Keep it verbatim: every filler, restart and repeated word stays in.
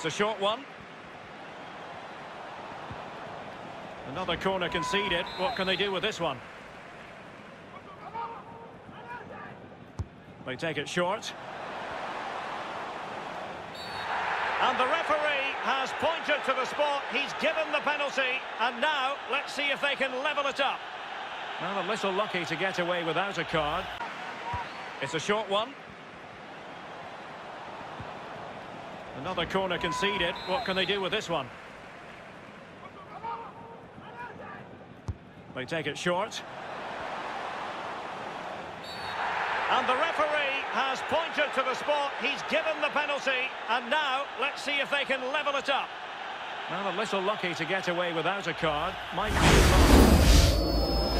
It's a short one. Another corner conceded. What can they do with this one? They take it short. And the referee has pointed to the spot. He's given the penalty. And now, let's see if they can level it up. Well, a little lucky to get away without a card. It's a short one. Another corner conceded. What can they do with this one? They take it short. And the referee has pointed to the spot. He's given the penalty. And now, let's see if they can level it up. Well, a little lucky to get away without a card. Might be